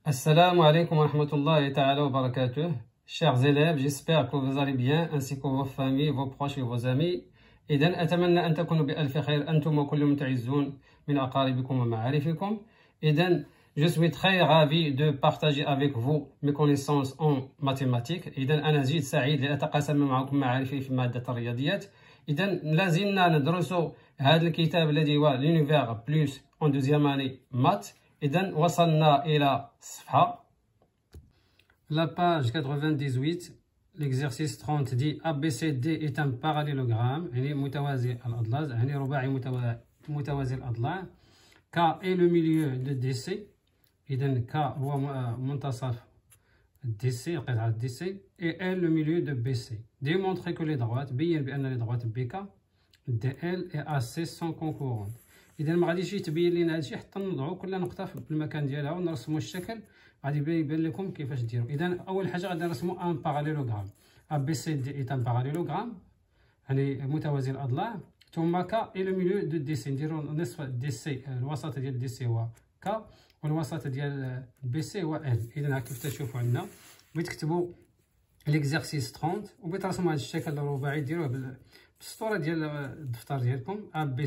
Assalamu alaikum wa rahmatullahi ta'ala wa barakatuh. Chers élèves, j'espère que vous allez bien, ainsi que vos familles, vos proches et vos amis. إذن أتمنى أن تكونوا بألف خير أنتم وكل من تعزون من أقاربكم ومعارفكم. إذن je suis très ravi de partager avec vous mes connaissances en mathématiques. إذن أنا جد سعيد لأتقاسم معكم معارفي في مادة الرياضيات. إذن لازلنا ندرس هذا الكتاب الذي هو l'univers plus en deuxième année maths. إذن وصلنا إلى الصفحة la page 98. L'exercice 30 dit ABCD est un parallélogramme يعني متوازي الأضلاع يعني رباعي متوازي الأضلاع. K est le milieu de DC. إذن K هو منتصف DC قطعة DC et L le milieu de BC. Démontrer que les droites بين بأن les droites BK DL et AC sont concurrentes. إذا ما غاديش يتبين لنا هادشي حتى نوضعو كل نقطة في المكان ديالها ونرسمو الشكل غادي يبان لكم كيفاش ديرو. إذا أول حاجة غادي نرسمو أن باراليلوغرام. ABCD est un parallélogramme يعني متوازي الأضلاع. ثم K et le milieu de DC نديرو نصف DC الوسط ديال DC هو K والوسط ديال BC هو L. إذا كيف تشوفوا عندنا بغيت تكتبوا ليكزارسيس 30 وبغيت ترسموا هذا الشكل الرباعي ديروه بالسطورة ديال الدفتر ديالكم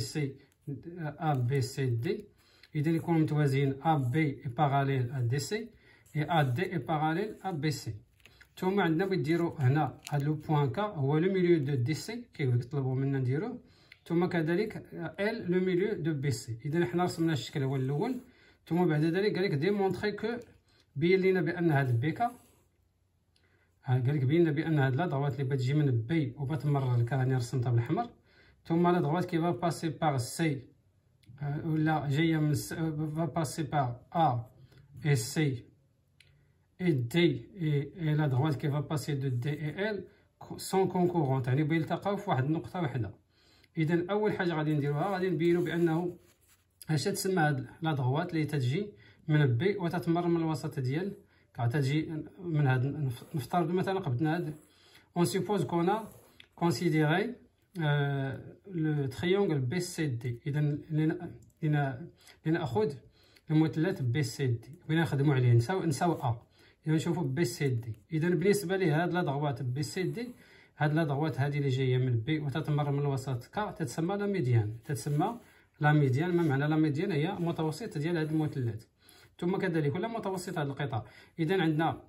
ABCD. إذا يكونوا متوازيين AB est parallèle à DC et AD est parallèle à BC. ثم عندنا بغيت ديروا هنا هاد لو بوان K هو لو ميليو دو دي سي كيف كيطلبوا منا نديروه. ثم كذلك L لو ميليو دو بي سي. إذا حنا رسمنا الشكل هو الأول. ثم بعد ذلك قالك ديمونطري كو بين لينا بأن هاد بيكا قالك بين لنا بأن هاد لا ضغوات اللي بتجي من بي وبتمرر لك راني رسمتها بالأحمر. ثم لا ضغوات كي فا باسي باغ سي ولا جايه من فا باسي باغ ا اي سي اي دي اي لا ضغوات كي فا باسي دو دي اي ال سون كونكورونت يعني بيلتقاو في واحد النقطه وحده. اذا اول حاجه غادي نديروها غادي نبينوا بانه اش تسمى هاد لا ضغوات اللي تتجي من بي وتتمرر من الوسط ديال كتجي من هاد. نفترض مثلا قبضنا هاد اون سيبوز كونا كونسيديري لو تريونغل بي سي دي. اذا لناخذ المثلث بي سي دي بغينا نخدموا عليه نساو ا. اذا نشوفوا بي سي دي. اذا بالنسبه ليه هاد لا ضغوات بي سي دي هاد لا ضغوات هذه اللي جايه من بي وتتمرر من الوسط ك تتسمى لا ميديان. تتسمى لا ميديان. ما معنى لا ميديان؟ هي متوسط ديال هاد المثلث. ثم كذلك ولا متوسط هاد القطاع. اذا عندنا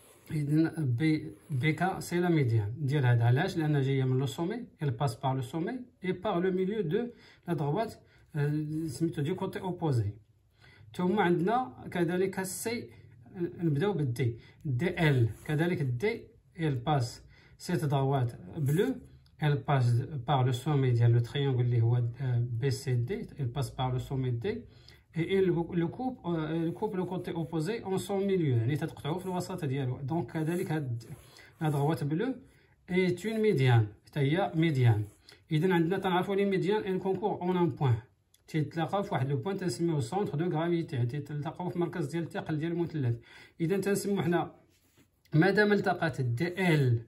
BK c'est la médiane ديال هذا. علاش؟ لأنها جاية من لو سومي elle passe par le sommet et par le milieu de la droite سميتو دو كوتي اوبوزي. ثم عندنا كذلك السي نبداو بالدي دي ال. كذلك الدي elle passe cette droite bleue elle passe par le sommet ديال لو تريونغل اللي هو BCD elle passe par le sommet D et le coupe le côté opposé en son milieu يعني تتقطعو في الوسط ديالو. دونك كذلك هاد ضغوات بلو est une médiane حتى هي ميديان. اذا عندنا تنعرفوا لي ميديان ان كونكور اون ان بوين تيتلاقاو في واحد لو بوين تنسميوه سونتر دو غرافيتي تيتلاقاو في مركز ديال الثقل ديال المثلث. اذا تنسميو حنا مادام التقات دي ال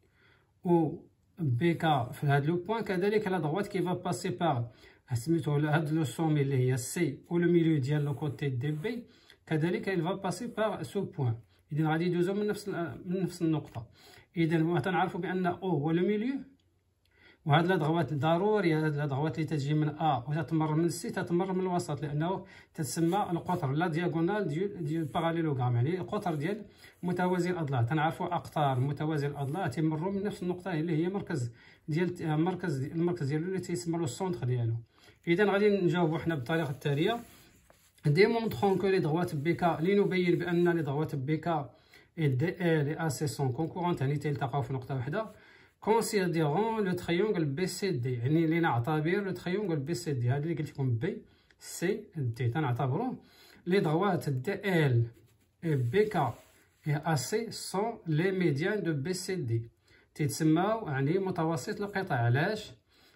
و بي كا في هاد لو بوين كذلك لا ضغوات كي فا باسي باغ سميتو هاد لو سومي اللي هي سي و لو ميليو ديال لو كوتي دي بي كذلك il va passer par ce point. اذا غادي يدوزو من نفس النقطه. اذا تنعرفوا بان او هو لو ميليو وهاد لا ضغوات ضروري هاد لا ضغوات اللي تجي من ا وتتمرر من سي تتمرر من الوسط لانه تتسمى القطر لا دياغونال ديال الباراليلوغرام يعني القطر ديال متوازي الاضلاع. تنعرفوا اقطار متوازي الاضلاع تيمروا من نفس النقطه اللي هي مركز ديال المركز ديالو اللي تيسمى له السونتر ديالو. اذا غادي نجاوبوا حنا بالطريقه التاليه. ديمونطرون كو لي ضغوات بيكا لنبين بان لي ضغوات بيكا اي دي ال اي سي سون كونكورونت يعني تلتقاو في نقطه واحده. كونسيديرون لو تريونغل بي سي دي يعني لنعتبر لو تريونغل بي سي دي هذا اللي قلت لكم بي سي دي تنعتبروه لي ضغوات دي ال اي بيكا اي سي سون لي ميديان دو بي سي دي تيتسماو يعني متوسط القطاع. علاش؟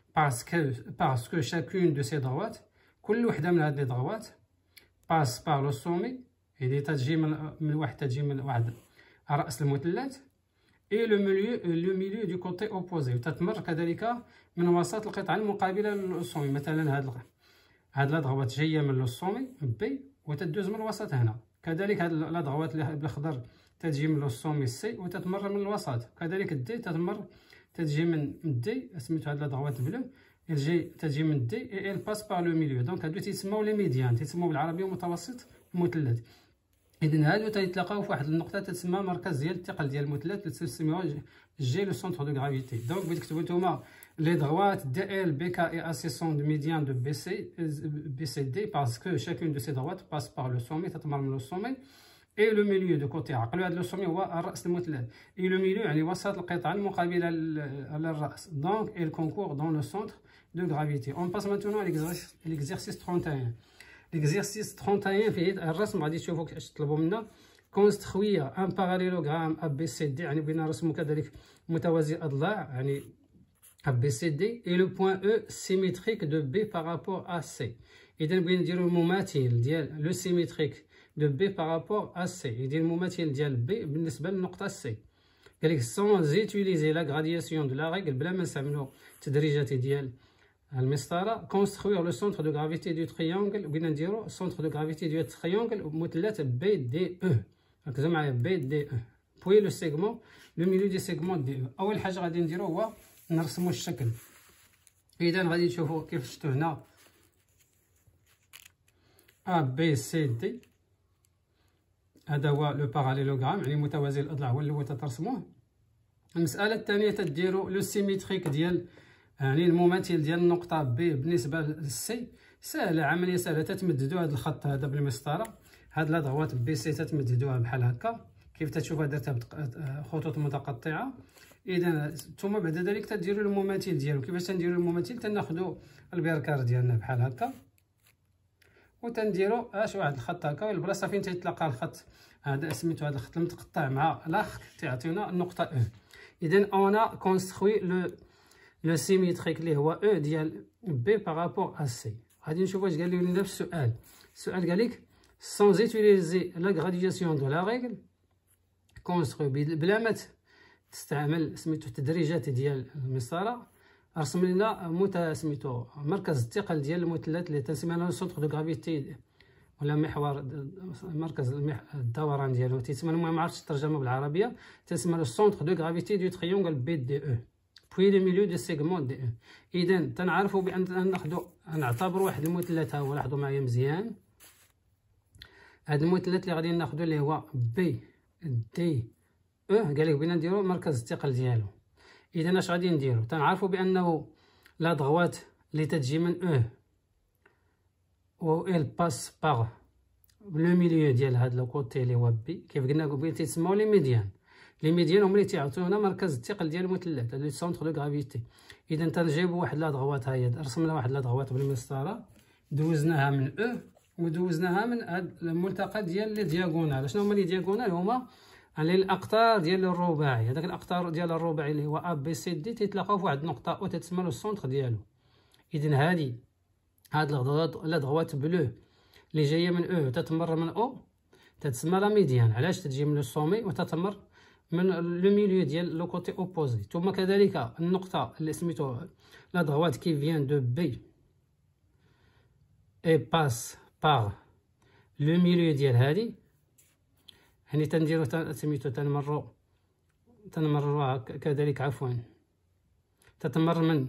باسكو شاكون دو سي ضغوات كل وحده من هاد لي ضغوات باس بار لو سومي يعني تجي من واحد راس المثلث اي لو ميليو دو كوتي اوبوزي وتتمر كذلك من وسط القطعه المقابله للسومي. مثلا هاد لا ضغوات جايه من لو سومي بي وتدوز من الوسط هنا. كذلك هاد لا ضغوات بالاخضر تتجي من لو سومي سي وتتمر من الوسط. كذلك الدي تتجي من دي، سميتو هاد لا ضغوات بلو تجي من دي اي ال باس بار لو ميليو. دونك هادو تيسموا لي ميديان، تيسموا بالعربيه متوسط المثلث. اذا هادو تيتلاقاو في واحد النقطه تتسمى مركز ديال الثقل ديال المثلث اللي تسميوها جي لو سونتر دو غرافيتي. دونك بغيت تكتبوا نتوما لي ضغوات دي ال بي كا اي اسي سون دو ميديان دو بي سي دي باسكو شاكون دو سي ضغوات باس بار لو سومي، تتمر من لو سومي اي لو ميليو دو كوتي. عقلوا هذا لو سومي هو الراس المثلث، اي لو ميليو يعني وسط القطعه المقابله للراس. دونك il concourt dans le centre de gravité. On passe maintenant à l'exercice 31. L'exercice 31 فيه الرسم غادي تشوفوا اش طلبوا منا. construire un parallélogramme ABCD، يعني بغينا نرسموا كذلك متوازي الاضلاع يعني ABCD et le point E symétrique de B par rapport à C. اذا بغينا نديروا المماثل ديال لو سيميتريك دو بي بارابور ا سي، يدير المماثل ديال بي بالنسبه للنقطه سي. قالك سون زيتيليزي لا غرادياسيون دو لا ريغل، بلا ما نستعملوا التدريجات ديال المسطره. كونستروير لو سونتر دو غرافيتي دو تريونغل، بغينا نديرو سونتر دو غرافيتي ديال التريونغل مثلث بي دي او. ركزوا معايا بي دي او بوي لو سيغمون لو ميليو دي سيغمون دي او. اول حاجه غادي نديرو هو نرسموا الشكل. اذا غادي نشوفوا كيف شفتوا هنا ا بي سي دي، هذا هو لو باراليلوغرام يعني متوازي الاضلاع هو اللي هو تترسموه. المساله الثانيه تديروا لو سيميتريك ديال يعني المماثل ديال النقطه بي بالنسبه للسي. سهله، عمليه سهله. تتمددوا هذا الخط هذا بالمسطره، هاد لا ضغوات بي سي تتمددوها بحال هكا كيف تشوفوا درتها بخطوط متقطعه. اذا ثم بعد ذلك تديروا المماثل ديالو. كيفاش تنديروا المماثل؟ تناخذوا البركار ديالنا بحال هكا وتنديروا واحد الخط هكا، والبلاصه فين تيتلاقى الخط هذا سميتو هذا الخط المتقطع مع الاخر تعطينا النقطه او. اذا انا كونستروي لو سيميتريك اللي هو او ديال بي بارابور ا سي. غادي نشوفوا واش قال لنا في السؤال. السؤال قال لك سون زيتيليزي لا غرادياسيون دو لا ريغل كونستروي، بلا ما تستعمل سميتو التدريجات ديال المسطره، رسم لنا سميتو مركز الثقل ديال المثلث اللي تنسميوه سونتر دو غرافيتي ولا محور مركز الدوران ديالو تيسمى. المهم ما عرفتش الترجمه بالعربيه. تسمى لو سونتر دو غرافيتي دو تريونغل بي دي او بوي لو ميليو دو سيغمون دي او. اذا تنعرفوا بان نعتبروا واحد المثلث. ها هو لاحظوا معايا مزيان، هذا المثلث اللي غادي ناخذوا اللي هو بي دي او، قال لك بغينا نديروا مركز الثقل ديالو. اذا اش غادي نديرو؟ تنعرفوا بانه لا ضغوات اللي تتجي من او و ال باس باغ لو ميليو ديال هاد لو كوتي اللي هو بي، كيف قلنا قبيل تيسموا لي ميديان. لي ميديان هما اللي تيعطيونا مركز الثقل ديال المثلث لو سونتر دو غرافيتي. اذا تنجيبوا واحد لا ضغوات، ها هي رسمنا واحد لا ضغوات بالمسطره، دوزناها من او ودوزناها من هاد الملتقى ديال لي دياغونال. شنو هما لي دياغونال؟ هما على الاقطار ديال الرباعي. هذاك الاقطار ديال الرباعي اللي هو ا بي سي دي تيتلاقاو في واحد النقطه او تتسمى له السونتر ديالو. اذا هاد الضغوات بلو اللي جايه من او تتمر من او تتسمى لا ميديان. علاش؟ تجي من السومي وتتمر من لو ميليو ديال لو كوتي اوبوزي. ثم كذلك النقطه اللي سميتو لا ضغوات كي فيان دو بي اي باس باغ لو ميليو ديال هادي، يعني تنديرو سميتو تنمروا كذلك عفوا تتمر من.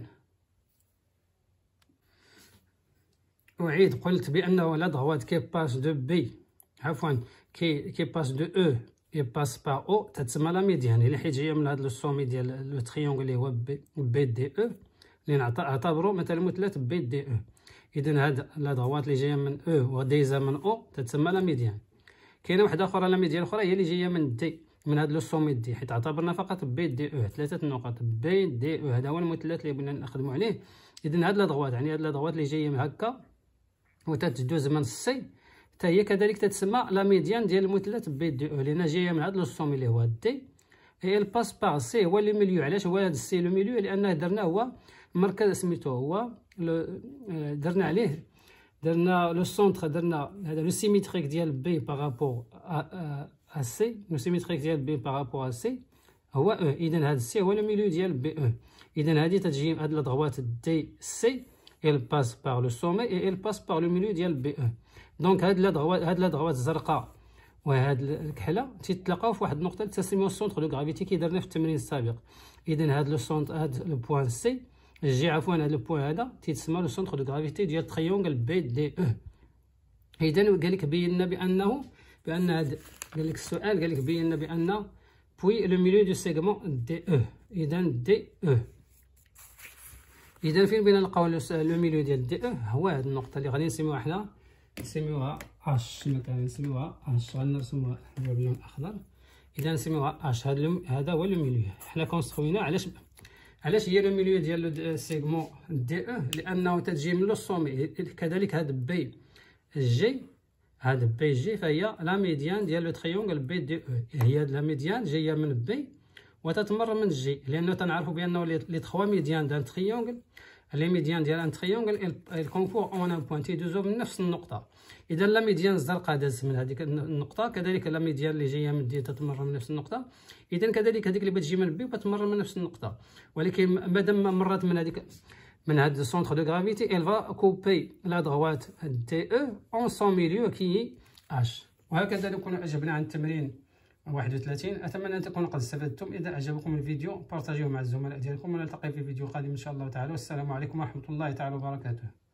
أعيد، قلت بأنه لا ضغوات كي باس دو بي عفوا كي باس دو او اي باس با او تتسمى لا ميديان، اللي حيت جايه من هذا السومي ديال لو تريونغل اللي هو بي دي او اللي نعتبروا مثلا مثلث بي دي او. اذا هاد لا ضغوات اللي جايه من او وديزا من او تتسمى لا ميديان. كاينه وحده اخرى لا ميديان اخرى هي اللي جايه من دي، من هذا لو سومي دي، حيت اعتبرنا فقط بي دي او 3 نقط بي دي او. هذا هو المثلث اللي بغينا نخدموا عليه. اذا هاد لا ضغوات يعني هاد لا ضغوات اللي جايه من هكا وتتدوز من السي حتى هي كذلك تتسمى لا ميديان ديال المثلث بي دي او، لان جايه من هذا لو سومي اللي هو دي اي الباس باغ سي هو لي ميليو. علاش هو هذا السي لو ميليو؟ لانه درنا هو مركز سميتو هو درنا عليه درنا لو سونتر، درنا هذا لو سيميتريك ديال بي بارابور ا سي، لو سيميتريك ديال بي بارابور ا سي هو او. اذا هذا السي هو لو ميليو ديال بي او. اذا هذه تتجي هاد الضغوات دي سي elle passe par le sommet et elle passe par le milieu ديال بي او. دونك هاد لا دغوات الزرقاء وهاد الكحله تيتلاقاو في واحد النقطه اللي تسميوها السونتر دو غرافيتي كي درنا في التمرين السابق. اذا هاد لو سونتر، هاد لو بوين سي جي، عفوا هاد لو بوين هذا تيتسمى لو سونتر دو غرافيتي ديال تريونغل بي دي او. اذا قال لك بينا بان هاد، قال لك السؤال قال لك بينا بان بوي لو ميليو دو سيغمون دي او. اذا دي او، اذا فين بغينا نلقاو لو ميليو ديال دي او هو هاد النقطه اللي غادي نسميوها حنا، نسميوها اش مثلا، نسميوها اش، غنرسموها باللون الاخضر. اذا نسميوها اش، هذا هو لو ميليو. حنا كونستروينا علاش هي لو ميليو ديال سيغمون دي او، لانه تتجي من لو سومي. كذلك هاد بي جي، هاد بي جي فهي لا ميديان ديال لو تريونغل بي دي او. هي لا ميديان جايه من بي وتتمر من جي، لانه تنعرفوا بانه لي 3 ميديان دان تريونغل، لي ميديان ديال ان تريونغل الكونكور اون ان بوين تيدوزو من نفس النقطه. اذا لا ميديان الزرقاء دازت من هذيك النقطه، كذلك لا ميديان اللي جايه من دي تتمر من نفس النقطه. اذا كذلك هذيك اللي بتجي من بي وتمر من نفس النقطه، ولكن مادام مرات من هذا السونتر دو غرافيتي elle va couper la droite DE en son milieu qui est H. وهكذا نكون أجبنا عن التمرين 31. أتمنى أن تكونوا قد استفدتم. إذا أعجبكم الفيديو بارطاجيوه مع الزملاء ديالكم، ونلتقي في فيديو قادم إن شاء الله تعالى. والسلام عليكم ورحمة الله تعالى وبركاته.